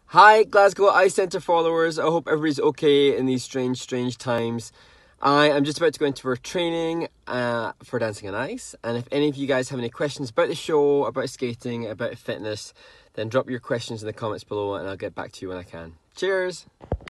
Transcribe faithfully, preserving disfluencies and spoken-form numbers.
Hi Glasgow Ice Centre followers, I hope everybody's okay in these strange, strange times. I am just about to go into our training uh, for dancing on ice, and if any of you guys have any questions about the show, about skating, about fitness, then drop your questions in the comments below and I'll get back to you when I can. Cheers!